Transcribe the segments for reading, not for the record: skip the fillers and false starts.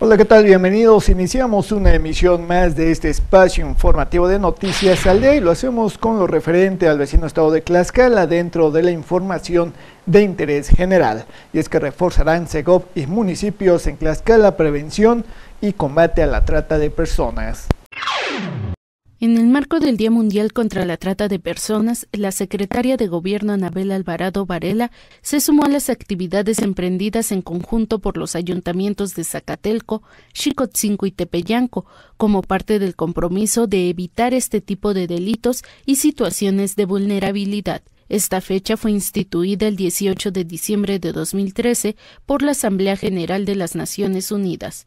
Hola, ¿qué tal? Bienvenidos. Iniciamos una emisión más de este espacio informativo de Noticias al Día y lo hacemos con lo referente al vecino estado de Tlaxcala dentro de la información de interés general. Y es que reforzarán Segov y municipios en Tlaxcala prevención y combate a la trata de personas. En el marco del Día Mundial contra la Trata de Personas, la secretaria de Gobierno Anabel Alvarado Varela se sumó a las actividades emprendidas en conjunto por los ayuntamientos de Zacatelco, Xicotzinco y Tepeyanco, como parte del compromiso de evitar este tipo de delitos y situaciones de vulnerabilidad. Esta fecha fue instituida el 18 de diciembre de 2013 por la Asamblea General de las Naciones Unidas.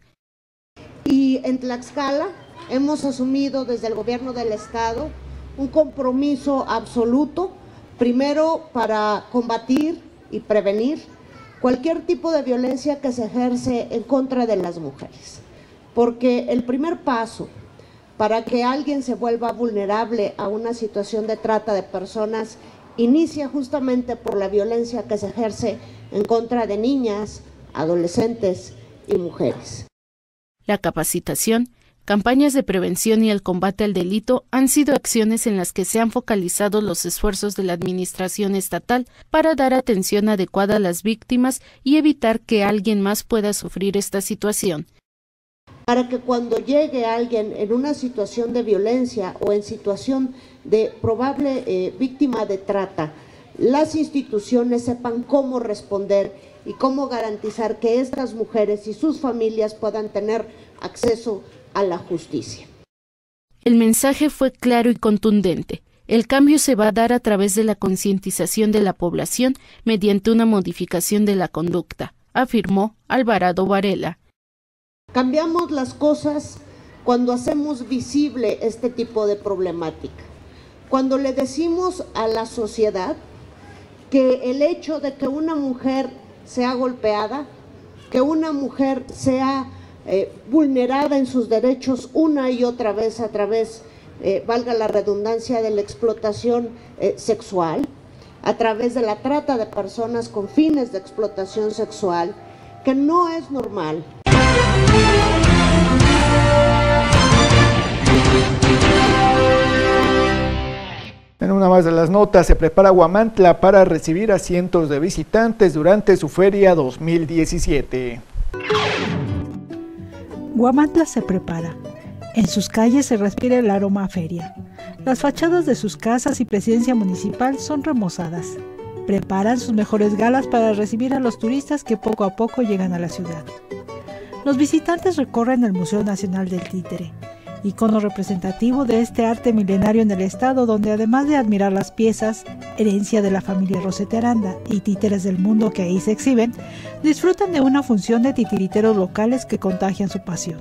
Y en Tlaxcala hemos asumido desde el gobierno del estado un compromiso absoluto, primero para combatir y prevenir cualquier tipo de violencia que se ejerce en contra de las mujeres. Porque el primer paso para que alguien se vuelva vulnerable a una situación de trata de personas inicia justamente por la violencia que se ejerce en contra de niñas, adolescentes y mujeres. La capacitación, campañas de prevención y el combate al delito han sido acciones en las que se han focalizado los esfuerzos de la administración estatal para dar atención adecuada a las víctimas y evitar que alguien más pueda sufrir esta situación. Para que cuando llegue alguien en una situación de violencia o en situación de probable víctima de trata, las instituciones sepan cómo responder y cómo garantizar que estas mujeres y sus familias puedan tener acceso a la justicia. El mensaje fue claro y contundente. El cambio se va a dar a través de la concientización de la población mediante una modificación de la conducta, afirmó Alvarado Varela. Cambiamos las cosas cuando hacemos visible este tipo de problemática. Cuando le decimos a la sociedad que el hecho de que una mujer sea golpeada, que una mujer sea vulnerada en sus derechos una y otra vez a través, valga la redundancia, de la explotación sexual, a través de la trata de personas con fines de explotación sexual, que no es normal. En una más de las notas, se prepara Huamantla para recibir a cientos de visitantes durante su feria 2017. Huamantla se prepara. En sus calles se respira el aroma a feria. Las fachadas de sus casas y presidencia municipal son remozadas. Preparan sus mejores galas para recibir a los turistas que poco a poco llegan a la ciudad. Los visitantes recorren el Museo Nacional del Títere, icono representativo de este arte milenario en el estado, donde además de admirar las piezas, herencia de la familia Rosete Aranda y títeres del mundo que ahí se exhiben, disfrutan de una función de titiriteros locales que contagian su pasión.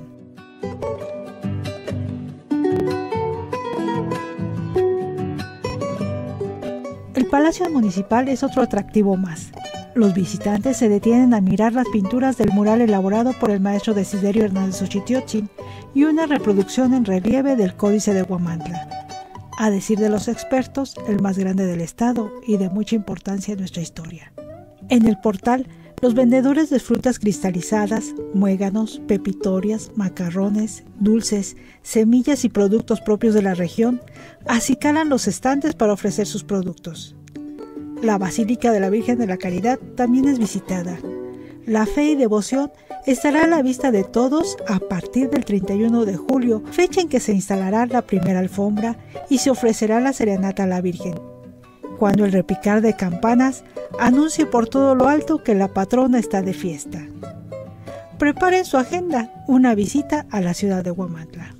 El Palacio Municipal es otro atractivo más. Los visitantes se detienen a mirar las pinturas del mural elaborado por el maestro Desiderio Hernández Xochitiotzin y una reproducción en relieve del Códice de Huamantla. A decir de los expertos, el más grande del estado y de mucha importancia en nuestra historia. En el portal, los vendedores de frutas cristalizadas, muéganos, pepitorias, macarrones, dulces, semillas y productos propios de la región acicalan los estantes para ofrecer sus productos. La Basílica de la Virgen de la Caridad también es visitada. La fe y devoción estará a la vista de todos a partir del 31 de julio, fecha en que se instalará la primera alfombra y se ofrecerá la serenata a la Virgen, cuando el repicar de campanas anuncie por todo lo alto que la patrona está de fiesta. Preparen su agenda, una visita a la ciudad de Huamantla.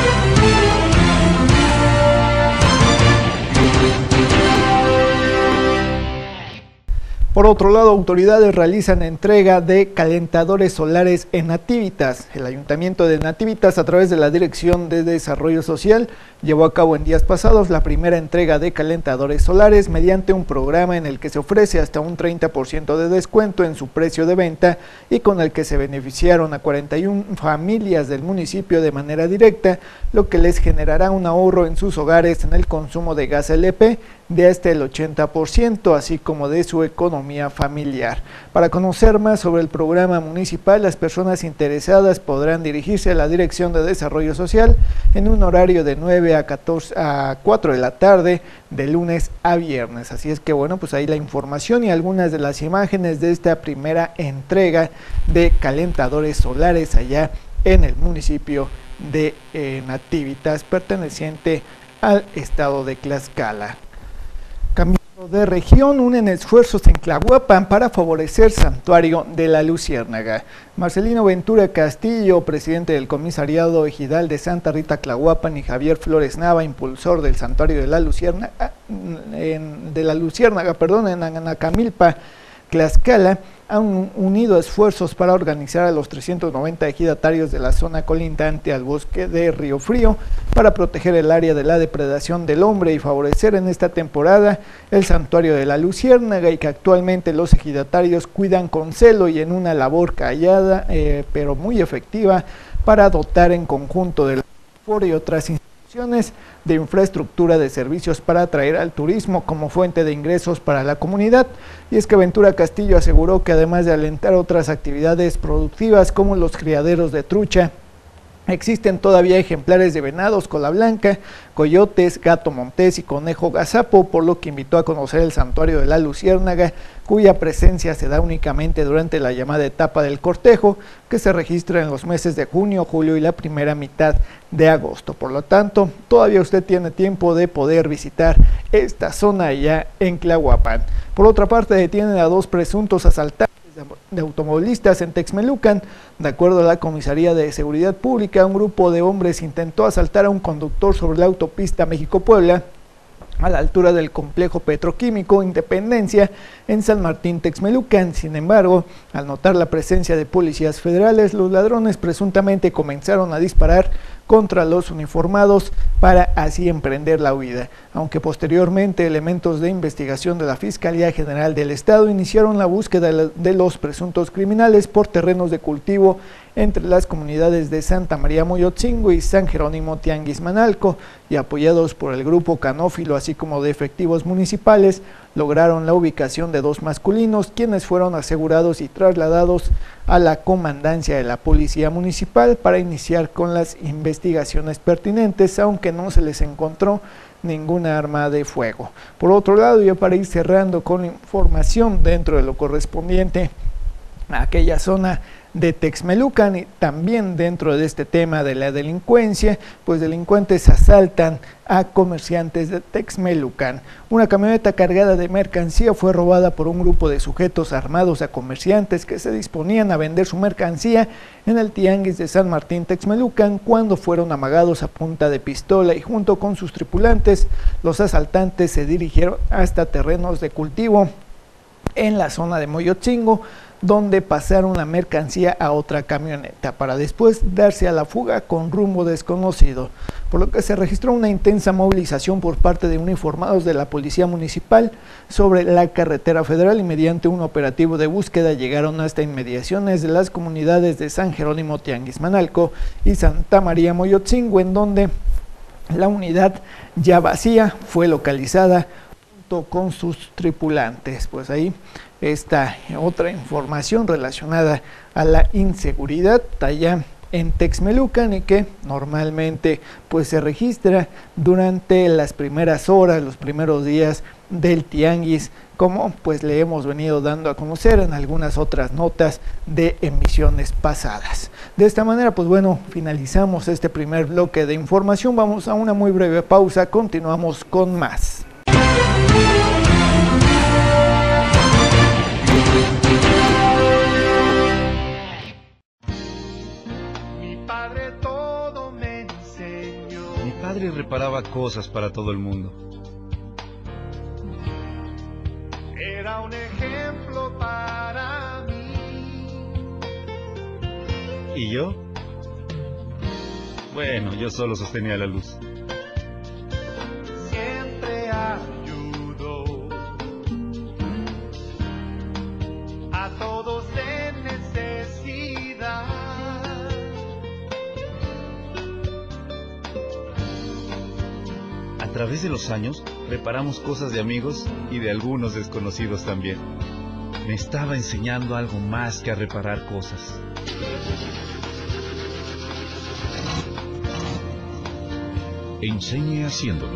Por otro lado, autoridades realizan entrega de calentadores solares en Nativitas. El Ayuntamiento de Nativitas, a través de la Dirección de Desarrollo Social, llevó a cabo en días pasados la primera entrega de calentadores solares mediante un programa en el que se ofrece hasta un 30% de descuento en su precio de venta y con el que se beneficiaron a 41 familias del municipio de manera directa, lo que les generará un ahorro en sus hogares en el consumo de gas LP de hasta el 80%, así como de su economía familiar. Para conocer más sobre el programa municipal, las personas interesadas podrán dirigirse a la Dirección de Desarrollo Social en un horario de 9 a 4 de la tarde, de lunes a viernes. Así es que bueno, pues ahí la información y algunas de las imágenes de esta primera entrega de calentadores solares allá en el municipio de Nativitas, perteneciente al estado de Tlaxcala. Cambiando de región, unen esfuerzos en Tlahuapan para favorecer Santuario de la Luciérnaga. Marcelino Ventura Castillo, presidente del Comisariado Ejidal de Santa Rita Tlahuapan, y Javier Flores Nava, impulsor del Santuario de la Luciérnaga, en Anacamilpa, Tlaxcala, han unido esfuerzos para organizar a los 390 ejidatarios de la zona colindante al bosque de Río Frío para proteger el área de la depredación del hombre y favorecer en esta temporada el Santuario de la Luciérnaga, y que actualmente los ejidatarios cuidan con celo y en una labor callada pero muy efectiva para dotar en conjunto del foro y otras instituciones de infraestructura de servicios para atraer al turismo como fuente de ingresos para la comunidad. Y es que Ventura Castillo aseguró que además de alentar otras actividades productivas como los criaderos de trucha, existen todavía ejemplares de venados cola blanca, coyotes, gato montés y conejo gazapo, por lo que invitó a conocer el Santuario de la Luciérnaga, cuya presencia se da únicamente durante la llamada etapa del cortejo, que se registra en los meses de junio, julio y la primera mitad de agosto. Por lo tanto, todavía usted tiene tiempo de poder visitar esta zona allá en Tlahuapan. Por otra parte, detienen a 2 presuntos asaltantes de automovilistas en Texmelucan. De acuerdo a la Comisaría de Seguridad Pública, un grupo de hombres intentó asaltar a un conductor sobre la autopista México-Puebla a la altura del complejo petroquímico Independencia en San Martín Texmelucan. Sin embargo, al notar la presencia de policías federales, los ladrones presuntamente comenzaron a disparar contra los uniformados para así emprender la huida, aunque posteriormente elementos de investigación de la Fiscalía General del Estado iniciaron la búsqueda de los presuntos criminales por terrenos de cultivo entre las comunidades de Santa María Moyotzingo y San Jerónimo Tianguismanalco, y apoyados por el grupo Canófilo así como de efectivos municipales, lograron la ubicación de 2 masculinos, quienes fueron asegurados y trasladados a la comandancia de la Policía Municipal para iniciar con las investigaciones pertinentes, aunque no se les encontró ninguna arma de fuego. Por otro lado, ya para ir cerrando con información dentro de lo correspondiente a aquella zona de Texmelucan, y también dentro de este tema de la delincuencia, pues delincuentes asaltan a comerciantes de Texmelucan. Una camioneta cargada de mercancía fue robada por un grupo de sujetos armados a comerciantes que se disponían a vender su mercancía en el tianguis de San Martín Texmelucan, cuando fueron amagados a punta de pistola, y junto con sus tripulantes, los asaltantes se dirigieron hasta terrenos de cultivo en la zona de Moyotzingo, donde pasaron la mercancía a otra camioneta para después darse a la fuga con rumbo desconocido, por lo que se registró una intensa movilización por parte de uniformados de la Policía Municipal sobre la carretera federal, y mediante un operativo de búsqueda llegaron hasta inmediaciones de las comunidades de San Jerónimo Tianguismanalco y Santa María Moyotzingo, en donde la unidad ya vacía fue localizada junto con sus tripulantes. Pues ahí esta otra información relacionada a la inseguridad allá en Texmelucan, y que normalmente pues se registra durante las primeras horas, los primeros días del tianguis, como pues le hemos venido dando a conocer en algunas otras notas de emisiones pasadas. De esta manera, pues bueno, finalizamos este primer bloque de información. Vamos a una muy breve pausa, continuamos con más. Mi padre reparaba cosas para todo el mundo. Era un ejemplo para mí. ¿Y yo? Bueno, yo solo sostenía la luz. Siempre ayudó a todos en necesidad. A través de los años, Reparamos cosas de amigos y de algunos desconocidos también. Me estaba enseñando algo más que a reparar cosas. Enseñe haciéndolo.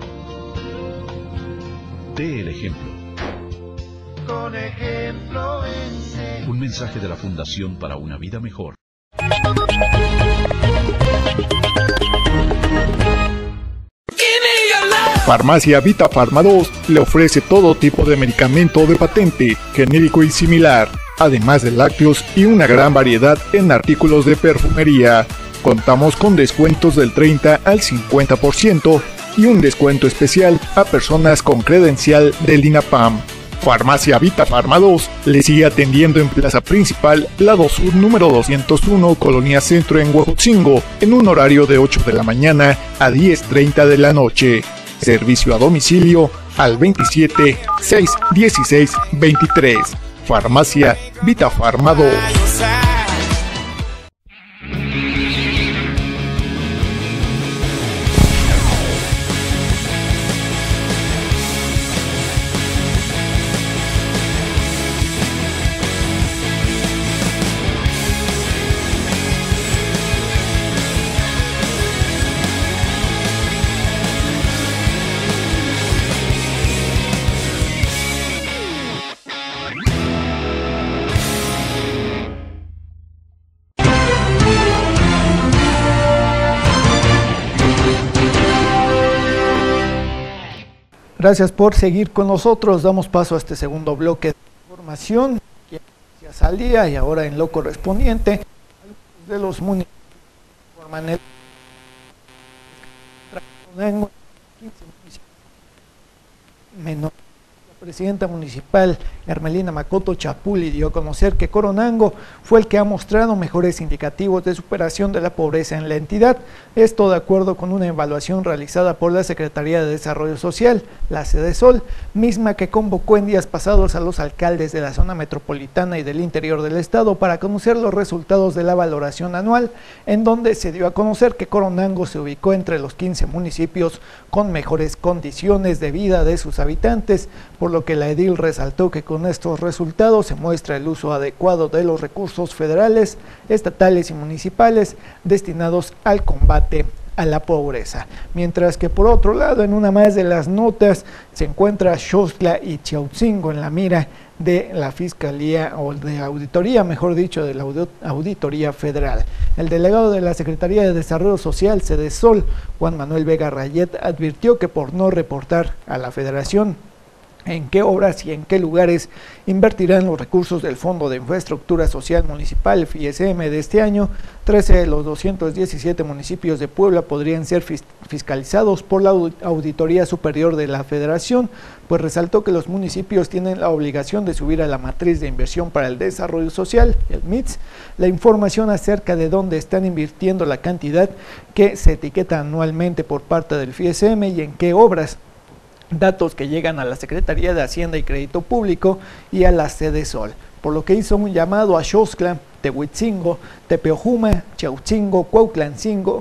Dé el ejemplo. Con ejemplo enseña. Un mensaje de la Fundación para una Vida Mejor. Farmacia Vita Pharma 2 le ofrece todo tipo de medicamento de patente, genérico y similar, además de lácteos y una gran variedad en artículos de perfumería. Contamos con descuentos del 30 al 50% y un descuento especial a personas con credencial del INAPAM. Farmacia Vita Pharma 2 le sigue atendiendo en Plaza Principal, Lado Sur número 201, Colonia Centro en Huejotzingo, en un horario de 8 de la mañana a 10:30 de la noche. Servicio a domicilio al 27 616 23. Farmacia Vita Pharma 2. Gracias por seguir con nosotros. Damos paso a este segundo bloque de información que ya salía y ahora en lo correspondiente de los municipios forman el 15 municipios menor. La presidenta municipal Hermelina Macoto Chapuli dio a conocer que Coronango fue el que ha mostrado mejores indicativos de superación de la pobreza en la entidad. Esto de acuerdo con una evaluación realizada por la Secretaría de Desarrollo Social, la CDSOL, misma que convocó en días pasados a los alcaldes de la zona metropolitana y del interior del estado para conocer los resultados de la valoración anual, en donde se dio a conocer que Coronango se ubicó entre los 15 municipios con mejores condiciones de vida de sus habitantes, por lo que la edil resaltó que con estos resultados se muestra el uso adecuado de los recursos federales, estatales y municipales destinados al combate a la pobreza. Mientras que por otro lado, en una más de las notas, se encuentra Xochitl y Chiautzingo en la mira de la Fiscalía, o de Auditoría, mejor dicho, de la Auditoría Federal. El delegado de la Secretaría de Desarrollo Social, CDSOL, Juan Manuel Vega Rayet, advirtió que por no reportar a la Federación en qué obras y en qué lugares invertirán los recursos del Fondo de Infraestructura Social Municipal, FISM, de este año, 13 de los 217 municipios de Puebla podrían ser fiscalizados por la Auditoría Superior de la Federación, pues resaltó que los municipios tienen la obligación de subir a la Matriz de Inversión para el Desarrollo Social, el MITS, la información acerca de dónde están invirtiendo la cantidad que se etiqueta anualmente por parte del FISM y en qué obras, datos que llegan a la Secretaría de Hacienda y Crédito Público y a la CDSOL, por lo que hizo un llamado a Xochitl, Tehuitzingo, Tepeojuma, Chiautzingo, Cuautlancingo,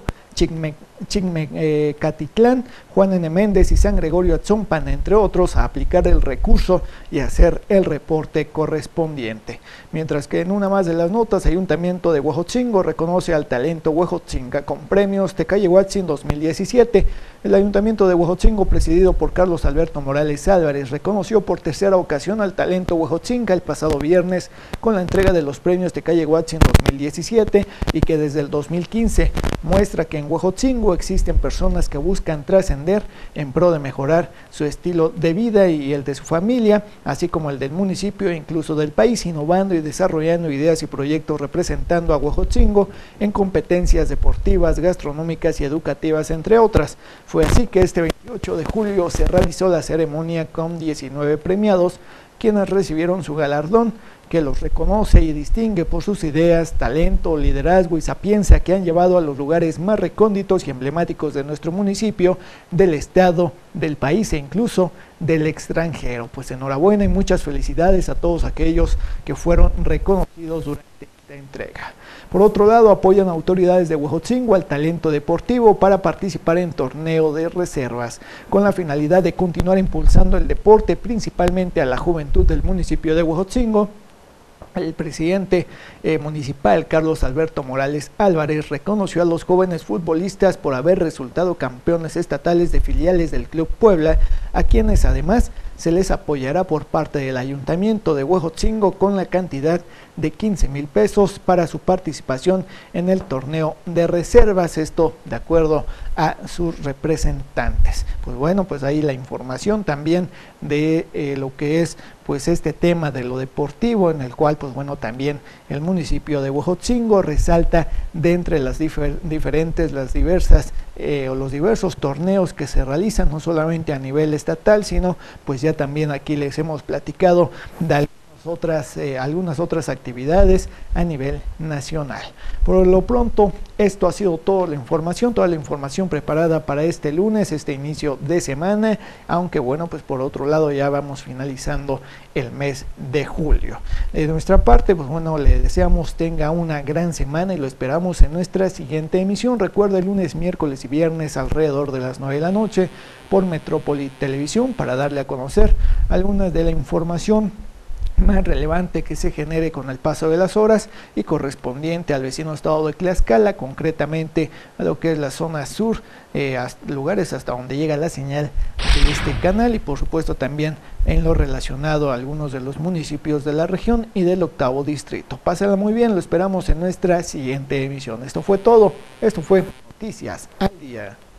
Chigmecatitlán, Juan N. Méndez y San Gregorio Atzompan, entre otros, a aplicar el recurso y hacer el reporte correspondiente. Mientras que en una más de las notas, Ayuntamiento de Huejotzingo reconoce al talento huejotzinga con premios Tecayehuatzin 2017. El Ayuntamiento de Huejotzingo, presidido por Carlos Alberto Morales Álvarez, reconoció por tercera ocasión al talento huejotzinga el pasado viernes con la entrega de los premios Tecayehuatzin 2017 y que desde el 2015 muestra que en Huejotzingo existen personas que buscan trascender en pro de mejorar su estilo de vida y el de su familia, así como el del municipio e incluso del país, innovando y desarrollando ideas y proyectos representando a Huejotzingo en competencias deportivas, gastronómicas y educativas, entre otras. Fue así que este 28 de julio se realizó la ceremonia con 19 premiados, quienes recibieron su galardón, que los reconoce y distingue por sus ideas, talento, liderazgo y sapiencia que han llevado a los lugares más recónditos y emblemáticos de nuestro municipio, del estado, del país e incluso del extranjero. Pues enhorabuena y muchas felicidades a todos aquellos que fueron reconocidos durante entrega. Por otro lado, apoyan autoridades de Huejotzingo al talento deportivo para participar en torneo de reservas, con la finalidad de continuar impulsando el deporte, principalmente a la juventud del municipio de Huejotzingo. El presidente municipal, Carlos Alberto Morales Álvarez, reconoció a los jóvenes futbolistas por haber resultado campeones estatales de filiales del Club Puebla, a quienes además se les apoyará por parte del Ayuntamiento de Huejotzingo con la cantidad de 15,000 pesos para su participación en el torneo de reservas, esto de acuerdo a sus representantes. Pues bueno, pues ahí la información también de lo que es pues este tema de lo deportivo, en el cual pues bueno también el municipio de Huejotzingo resalta de entre las diversas o los diversos torneos que se realizan, no solamente a nivel estatal, sino pues ya también aquí les hemos platicado de algunas otras actividades a nivel nacional. Por lo pronto, esto ha sido toda la información preparada para este lunes, este inicio de semana, aunque bueno, pues por otro lado ya vamos finalizando el mes de julio. De nuestra parte, pues bueno, le deseamos tenga una gran semana y lo esperamos en nuestra siguiente emisión. Recuerda, el lunes, miércoles y viernes alrededor de las 9 de la noche por Metrópoli Televisión, para darle a conocer algunas de la información más relevante que se genere con el paso de las horas y correspondiente al vecino estado de Tlaxcala, concretamente a lo que es la zona sur, lugares hasta donde llega la señal de este canal, y por supuesto también en lo relacionado a algunos de los municipios de la región y del 8º distrito. Pásenla muy bien, lo esperamos en nuestra siguiente emisión. Esto fue todo, esto fue Noticias al Día.